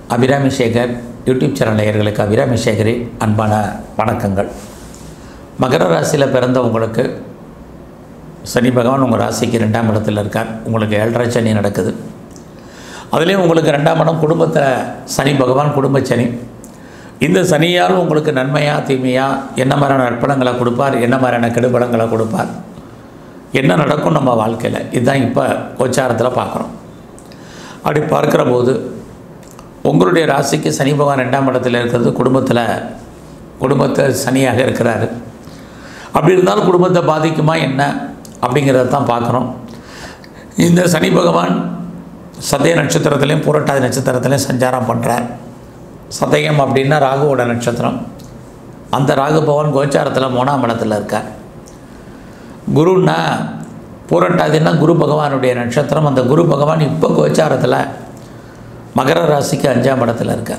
Abirami Sekar YouTube channel நேயர்களுக்கு அபிராமி சேகரின் அன்பான வணக்கங்கள். மகர ராசியில் பிறந்தவங்களுக்கு சனி பகவான் உங்கள் ராசிக்கு 2ஆம் இடத்தில் இருக்கார். உங்களுக்கு 7.5 சனி நடக்குது. அதுலேயும் உங்களுக்கு 2ஆம் இடம் குடும்பத்தில் சனி பகவான் குடும்ப சனி. இந்த சனியால் உங்களுக்கு நன்மையா தீமையா, என்ன மாதிரியான நற்பலங்களை கொடுப்பார், என்ன மாதிரியான கெடுபலங்களை கொடுப்பார், என்ன நடக்கும் நம்ம வாழ்க்கையில், இதுதான் இப்போ கோச்சாரத்தில் பார்க்குறோம். அப்படி பார்க்குற போது உங்களுடைய ராசிக்கு சனி பகவான் 2ஆம் இடத்தில் இருக்கிறது குடும்பத்தை சனியாக இருக்கிறாரு. அப்படி இருந்தாலும் குடும்பத்தை பாதிக்குமா என்ன அப்படிங்கிறத தான் பார்க்குறோம். இந்த சனி பகவான் சதய நட்சத்திரத்துலேயும் புரட்டாதி நட்சத்திரத்துலேயும் சஞ்சாரம் பண்ணுறார். சதயம் அப்படின்னா ராகுவோட நட்சத்திரம். அந்த ராகு பகவான் கோச்சாரத்தில் 3ஆம் இடத்துல இருக்கார். குருன்னா பூரட்டாதின்னா குரு பகவானுடைய நட்சத்திரம். அந்த குரு பகவான் இப்போ கோச்சாரத்தில் மகர ராசிக்கு 5ஆம் இடத்துல இருக்கார்.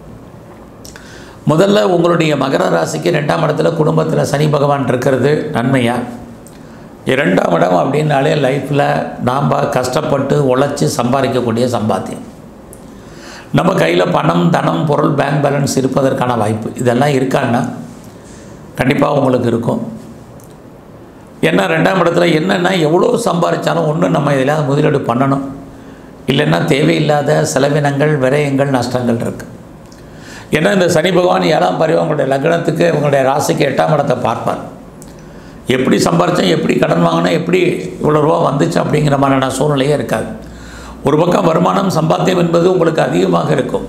முதல்ல உங்களுடைய மகர ராசிக்கு 2ஆம் இடத்துல குடும்பத்தில் சனி பகவான் இருக்கிறது நன்மையா? 2ஆம் இடம் அப்படின்னாலே லைஃப்பில் நாம் கஷ்டப்பட்டு உழைச்சி சம்பாதிக்கக்கூடிய சம்பாத்தியம். நம்ம கையில் பணம், தனம், பொருள், பேங்க் பேலன்ஸ் இருப்பதற்கான வாய்ப்பு இதெல்லாம் இருக்கான்னா கண்டிப்பாக உங்களுக்கு இருக்கும். ஏன்னா 2ஆம் இடத்துல என்னென்னா எவ்வளோ சம்பாதிச்சாலும் ஒன்று நம்ம இதில் முதலீடு பண்ணணும், இல்லைன்னா தேவையில்லாத செலவினங்கள், விரயங்கள், நஷ்டங்கள் இருக்குது. ஏன்னா இந்த சனி பகவான் 7ஆம் பரிவம் உங்களுடைய லக்னத்துக்கு உங்களுடைய ராசிக்கு 8ஆம் இடத்தை பார்ப்பார். எப்படி சம்பாரித்தோம், எப்படி கடன் வாங்கினோம், எப்படி இவ்வளோ ரூபா வந்துச்சு அப்படிங்கிற மாதிரியான சூழ்நிலையே இருக்காது. ஒரு பக்கம் வருமானம் சம்பாத்தியம் என்பது உங்களுக்கு அதிகமாக இருக்கும்,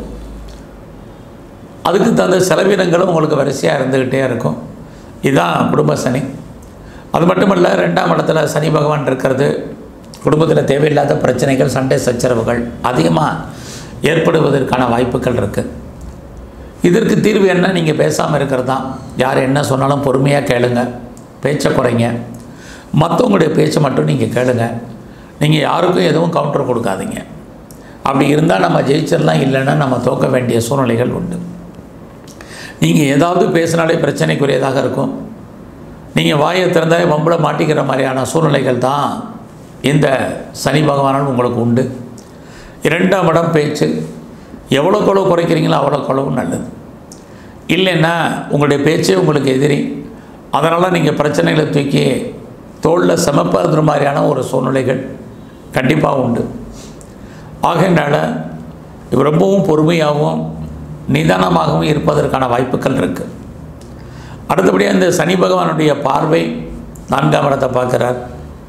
அதுக்கு தகுந்த செலவினங்களும் உங்களுக்கு வரிசையாக இருந்துக்கிட்டே இருக்கும். இதுதான் குடும்ப சனி. அது மட்டுமல்ல, 2ஆம் இடத்துல சனி பகவான் இருக்கிறது குடும்பத்தில் தேவையில்லாத பிரச்சனைகள், சண்டை சச்சரவுகள் அதிகமாக ஏற்படுவதற்கான வாய்ப்புகள் இருக்குது. இதற்கு தீர்வு என்ன? நீங்கள் பேசாமல் இருக்கிறது தான். யார் என்ன சொன்னாலும் பொறுமையாக கேளுங்க, பேச்சை குறைங்க, மற்றவங்களுடைய பேச்சை மட்டும் நீங்கள் கேளுங்க. நீங்கள் யாருக்கும் எதுவும் கவுண்டர் கொடுக்காதீங்க. அப்படி இருந்தால் நம்ம ஜெயிச்சிடலாம், இல்லைன்னா நம்ம தோற்க வேண்டிய சூழ்நிலைகள் உண்டு. நீங்கள் ஏதாவது பேசினாலே பிரச்சனைக்குரியதாக இருக்கும். நீங்கள் வாயை திறந்தாலே வம்பில் மாட்டிக்கிற மாதிரியான சூழ்நிலைகள் தான் இந்த சனி பகவானால் உங்களுக்கு உண்டு. 2ஆம் இடம் பேச்சு. எவ்வளோக்கு குறைக்கிறீங்களோ அவ்வளோக்கு நல்லது. இல்லைன்னா உங்களுடைய பேச்சே உங்களுக்கு எதிரி. அதனால் நீங்கள் பிரச்சனைகளை தூக்கி தோளில் சமப்படுற மாதிரியான ஒரு சூழ்நிலைகள் கண்டிப்பாக உண்டு. ஆகையினால ரொம்பவும் பொறுமையாகவும் நிதானமாகவும் இருப்பதற்கான வாய்ப்புகள் இருக்குது. அடுத்தபடியாக இந்த சனி பகவானுடைய பார்வை 4ஆம் இடத்தை பார்க்குறார்.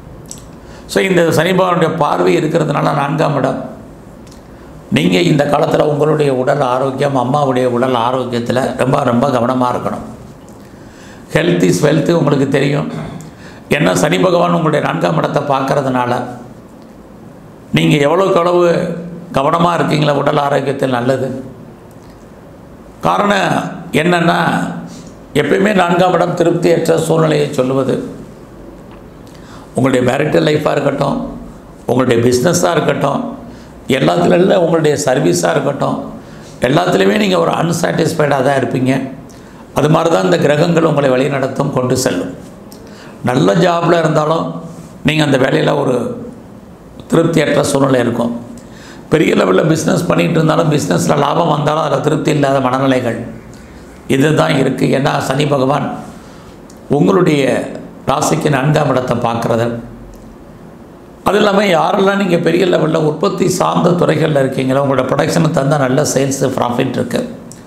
ஸோ இந்த சனி பகவானுடைய பார்வை இருக்கிறதுனால 4ஆம் இடம், நீங்கள் இந்த காலத்தில் உங்களுடைய உடல் ஆரோக்கியம், அம்மாவுடைய உடல் ஆரோக்கியத்தில் ரொம்ப ரொம்ப கவனமாக இருக்கணும். ஹெல்த் இஸ் வெல்த் உங்களுக்கு தெரியும். ஏன்னா சனி பகவான் உங்களுடைய 4ஆம் இடத்தை பார்க்கறதுனால நீங்கள் எவ்வளவு கவனமாக இருக்கீங்களா உடல் ஆரோக்கியத்தில் நல்லது. காரணம் என்னென்னா, எப்பயுமே 4ஆம் இடம் திருப்தியற்ற சூழ்நிலையை சொல்லுவது. உங்களுடைய மேரிட்டல் லைஃப்பாக இருக்கட்டும், உங்களுடைய பிஸ்னஸாக இருக்கட்டும், எல்லாத்துலையும் உங்களுடைய சர்வீஸாக இருக்கட்டும், எல்லாத்துலேயுமே நீங்கள் ஒரு அன்சாட்டிஸ்ஃபைடாக தான் இருப்பீங்க. அது மாதிரி தான் இந்த கிரகங்கள் உங்களை வழிநடத்தும், கொண்டு செல்லும். நல்ல ஜாபில் இருந்தாலும் நீங்கள் அந்த வேலையில் ஒரு திருப்தியற்ற சூழ்நிலை இருக்கும். பெரிய லெவலில் பிஸ்னஸ் பண்ணிகிட்டு இருந்தாலும் பிஸ்னஸில் லாபம் வந்தாலும் அதில் திருப்தி இல்லாத மனநிலைகள் இது தான் இருக்குது. ஏன்னா சனி பகவான் உங்களுடைய ராசிக்கு 4ஆம் இடத்தை பார்க்குறது. அது இல்லாமல் யாரெல்லாம் நீங்கள் பெரிய லெவலில் உற்பத்தி சார்ந்த துறைகளில் இருக்கீங்களோ, உங்களோட ப்ரொடக்ஷனுக்கு தந்தால் நல்ல சேல்ஸு ப்ராஃபிட் இருக்குது.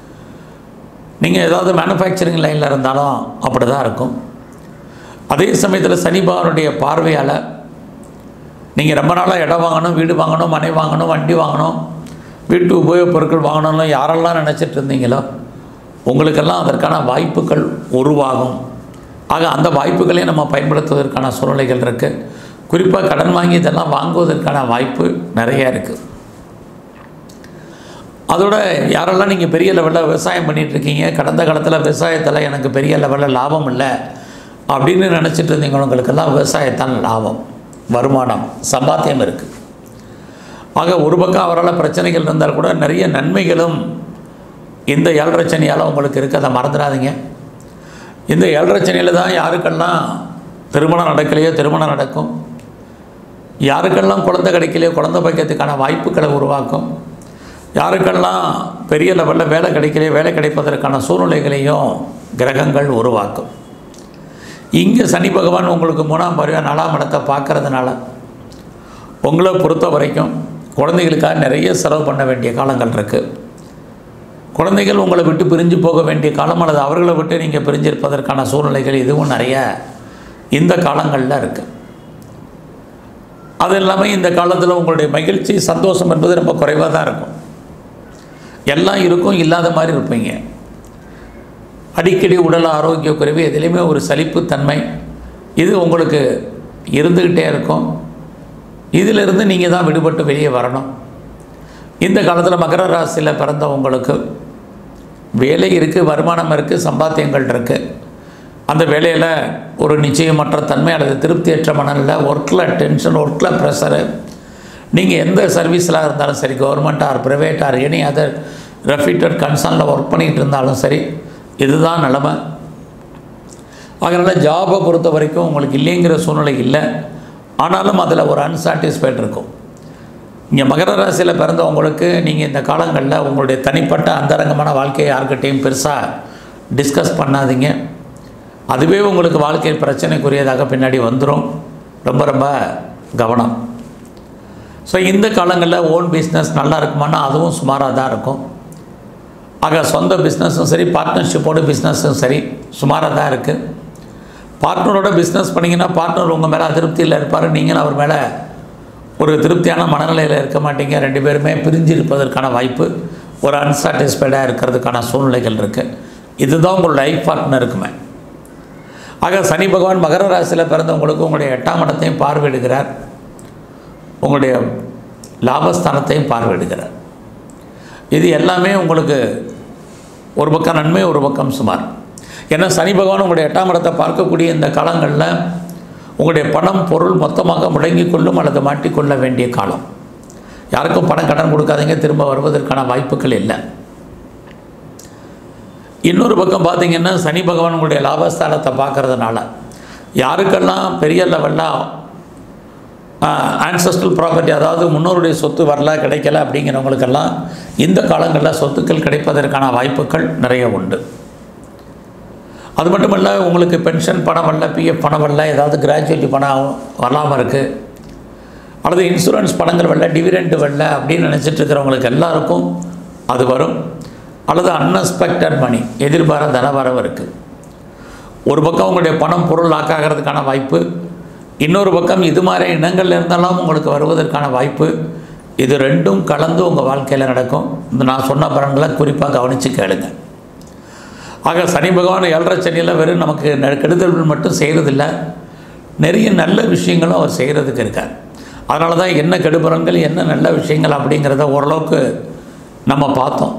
நீங்கள் ஏதாவது மேனுஃபேக்சரிங் லைனில் இருந்தாலும் அப்படி தான் இருக்கும். அதே சமயத்தில் சனி பகவானுடைய பார்வையால் நீங்கள் ரொம்ப நாளாக இடம் வாங்கணும், வீடு வாங்கணும், மனை வாங்கணும், வண்டி வாங்கணும், வீட்டு உபயோகப் பொருட்கள் வாங்கணும்னு யாரெல்லாம் நினச்சிட்டு இருந்தீங்களோ உங்களுக்கெல்லாம் அதற்கான வாய்ப்புகள் உருவாகும். ஆக அந்த வாய்ப்புகளை நம்ம பயன்படுத்துவதற்கான சூழ்நிலைகள் இருக்குது. குறிப்பாக கடன் வாங்கி இதெல்லாம் வாங்குவதற்கான வாய்ப்பு நிறையா இருக்குது. அதோட யாரெல்லாம் நீங்கள் பெரிய லெவலில் விவசாயம் பண்ணிகிட்ருக்கீங்க, கடந்த காலத்தில் விவசாயத்தில் எனக்கு பெரிய லெவலில் லாபம் இல்லை அப்படின்னு நினச்சிட்டு இருந்தீங்களுங்களுக்கெல்லாம் விவசாயத்தால் லாபம், வருமானம், சம்பாத்தியம் இருக்குது. ஆக ஒரு பக்கம் அவரால் பிரச்சனைகள் இருந்தால் கூட நிறைய நன்மைகளும் இந்த 7.5 சனியால் உங்களுக்கு இருக்குது. அதை மறந்துடாதீங்க. இந்த 7.5 சனியில் தான் யாருக்கெல்லாம் திருமணம் நடக்கலையோ திருமணம் நடக்கும், யாருக்கெல்லாம் குழந்தை கிடைக்கலையோ குழந்தை பாக்கியத்துக்கான வாய்ப்புகளை உருவாக்கும். யாருக்கெல்லாம் பெரிய லெவலில் வேலை கிடைக்கலையோ வேலை கிடைப்பதற்கான சூழ்நிலைகளையும் கிரகங்கள் உருவாக்கும். இங்கே சனி பகவான் உங்களுக்கு 3ஆம் பார்வையாக 4ஆம் இடத்தை பார்க்கறதுனால உங்களை பொறுத்த வரைக்கும் குழந்தைகளுக்காக நிறைய செலவு பண்ண வேண்டிய காலங்கள் இருக்குது. குழந்தைகள் உங்களை விட்டு பிரிஞ்சு போக வேண்டிய காலம் அல்லது அவர்களை விட்டு நீங்கள் பிரிஞ்சிருப்பதற்கான சூழ்நிலைகள் இதுவும் நிறைய இந்த காலங்களில் இருக்குது. அது இல்லாமல் இந்த காலத்தில் உங்களுடைய மகிழ்ச்சி சந்தோஷம் என்பது ரொம்ப குறைவாக தான் இருக்கும். எல்லாம் இருக்கும், இல்லாத மாதிரி இருப்பீங்க. அடிக்கடி உடல் ஆரோக்கிய குறைவு, எதுலேயுமே ஒரு சலிப்புத்தன்மை இது உங்களுக்கு இருந்துக்கிட்டே இருக்கும். இதிலிருந்து நீங்கள் தான் விடுபட்டு வெளியே வரணும். இந்த காலத்தில் மகர ராசியில் பிறந்தவங்களுக்கு வேலை இருக்குது, வருமானம் இருக்குது, சம்பாத்தியங்கள் இருக்குது. அந்த வேலையில் ஒரு நிச்சயமற்ற தன்மை அல்லது திருப்தியற்ற மனநிலை, ஒர்க்கில் டென்ஷன், ஒர்க்கில் ப்ரெஷரு. நீங்கள் எந்த சர்வீஸில் இருந்தாலும் சரி, government or private or any other refuted கன்சர்னில் ஒர்க் பண்ணிகிட்டு இருந்தாலும் சரி, இதுதான் நிலைமை. அதனால் ஜாபை பொறுத்த வரைக்கும் உங்களுக்கு இல்லைங்கிற சூழ்நிலை இல்லை. ஆனாலும் அதில் ஒரு அன்சாட்டிஸ்ஃபைட் இருக்கும். இங்கே மகர ராசியில் பிறந்தவங்களுக்கு நீங்கள் இந்த காலங்களில் உங்களுடைய தனிப்பட்ட அந்தரங்கமான வாழ்க்கையை யார்கிட்டையும் பெருசாக டிஸ்கஸ் பண்ணாதீங்க. அதுவே உங்களுக்கு வாழ்க்கை பிரச்சனைக்குரியதாக பின்னாடி வந்துடும். ரொம்ப ரொம்ப கவனம். ஸோ இந்த காலங்களில் ஓன் பிஸ்னஸ் நல்லா இருக்குமானா அதுவும் சுமாராக தான் இருக்கும். ஆக சொந்த பிஸ்னஸும் சரி, பார்ட்னர்ஷிப்போட பிஸ்னஸும் சரி சுமாராக தான் இருக்குது. பார்ட்னரோட பிஸ்னஸ் பண்ணிங்கன்னா பார்ட்னர் உங்கள் மேலே அதிருப்தியில் இருப்பார், நீங்களும் அவர் மேலே ஒரு திருப்தியான மனநிலையில் இருக்க மாட்டீங்க. 2 பேருமே பிரிஞ்சு இருப்பதற்கான வாய்ப்பு, ஒரு அன்சாட்டிஸ்ஃபைடாக இருக்கிறதுக்கான சூழ்நிலைகள் இருக்குது. இதுதான் உங்கள் லைஃப் பார்ட்னருக்குமே. ஆக சனி பகவான் மகர ராசியில் பிறந்தவங்களுக்கு உங்களுடைய 8ஆம் இடத்தையும் பார்வையிடுகிறார், உங்களுடைய லாபஸ்தானத்தையும் பார்வையிடுகிறார். இது எல்லாமே உங்களுக்கு ஒரு பக்கம் நன்மை, ஒரு பக்கம் சுமார். ஏன்னா சனி பகவான் உங்களுடைய 8ஆம் இடத்தை பார்க்கக்கூடிய இந்த காலங்களில் உங்களுடைய பணம் பொருள் மொத்தமாக முடங்கிக் கொள்ளும் அல்லது மாட்டிக்கொள்ள வேண்டிய காலம். யாருக்கும் பணம் கடன் கொடுக்காதீங்க, திரும்ப வருவதற்கான வாய்ப்புகள் இல்லை. இன்னொரு பக்கம் பார்த்திங்கன்னா சனி பகவான் உங்களுடைய லாபஸ்தானத்தை பார்க்கறதுனால யாருக்கெல்லாம் பெரிய லெவலில் ஆன்சஸ்ட்ரல் ப்ராப்பர்ட்டி, அதாவது முன்னோருடைய சொத்து வரல கிடைக்கல அப்படிங்கிறவங்களுக்கெல்லாம் இந்த காலங்களில் சொத்துக்கள் கிடைப்பதற்கான வாய்ப்புகள் நிறைய உண்டு. அது மட்டும் இல்லை, உங்களுக்கு பென்ஷன் பணம் வரல, பிஎஃப் பணம் வரல, ஏதாவது கிராஜுவேட்டி பணம் வரலாமல் இருக்குது, அல்லது இன்சூரன்ஸ் பணங்கள் வரல, டிவிடெண்ட் வரல அப்படின்னு நினச்சிட்டு இருக்கிறவங்களுக்கு எல்லாருக்கும் அது வரும். அல்லது அன்எக்ஸ்பெக்டட் மணி, எதிர்பார தனவரவு இருக்குது. ஒரு பக்கம் உங்களுடைய பணம் பொருள் லாக்காகிறதுக்கான வாய்ப்பு, இன்னொரு பக்கம் இது மாதிரி இனங்கள் இருந்தாலும் உங்களுக்கு வருவதற்கான வாய்ப்பு. இது ரெண்டும் கலந்து உங்கள் வாழ்க்கையில் நடக்கும். இந்த நான் சொன்ன பலன்களை குறிப்பாக கவனித்து கேளுங்க. ஆக சனி பகவான் 7.5 சனியில் வெறும் நமக்கு கெடுதல்கள் மட்டும் செய்கிறதில்ல, நிறைய நல்ல விஷயங்களும் அவர் செய்கிறதுக்கு இருக்கார். அதனால தான் என்ன கெடுபலன்கள் என்ன நல்ல விஷயங்கள் அப்படிங்கிறத ஓரளவுக்கு நம்ம பார்த்தோம்.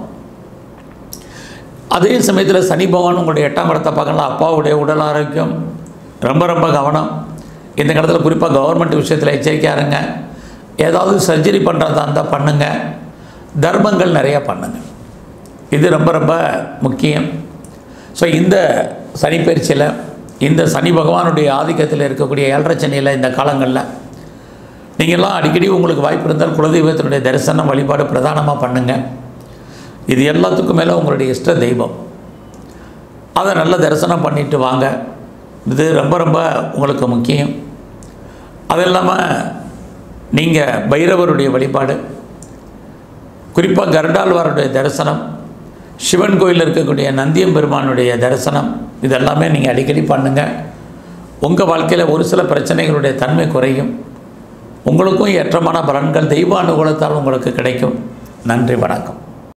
அதே சமயத்தில் சனி பகவான் உங்களுடைய 8ஆம் இடத்தை பார்க்கலாம். அப்பாவுடைய உடல் ஆரோக்கியம் ரொம்ப ரொம்ப கவனம். இந்த இடத்துல குறிப்பாக கவர்மெண்ட் விஷயத்தில் எச்சரிக்கையாக இருங்க. ஏதாவது சர்ஜரி பண்ணுறதா இருந்தால் பண்ணுங்கள், தர்மங்கள் நிறையா பண்ணுங்கள். இது ரொம்ப ரொம்ப முக்கியம். ஸோ இந்த சனிப்பயிற்சியில் இந்த சனி பகவானுடைய ஆதிக்கத்தில் இருக்கக்கூடிய 7.5 சனியில் இந்த காலங்களில் நீங்கள்லாம் அடிக்கடி உங்களுக்கு வாய்ப்பு இருந்தால் குலதெய்வத்தினுடைய தரிசனம் வழிபாடு பிரதானமாக பண்ணுங்கள். இது எல்லாத்துக்கும் மேலே உங்களுடைய இஷ்ட தெய்வம், அதை நல்ல தரிசனம் பண்ணிட்டு வாங்க. இது ரொம்ப ரொம்ப உங்களுக்கு முக்கியம். அது இல்லாமல் நீங்கள் பைரவருடைய வழிபாடு, குறிப்பாக கருடாழ்வாருடைய தரிசனம், சிவன் கோயிலில் இருக்கக்கூடிய நந்தியம்பெருமானுடைய தரிசனம், இதெல்லாமே நீங்கள் அடிக்கடி பண்ணுங்கள். உங்கள் வாழ்க்கையில் ஒரு சில பிரச்சனைகளுடைய தன்மை குறையும். உங்களுக்கும் ஏற்றமான பலன்கள் தெய்வ அனுகூலத்தால் உங்களுக்கு கிடைக்கும். நன்றி, வணக்கம்.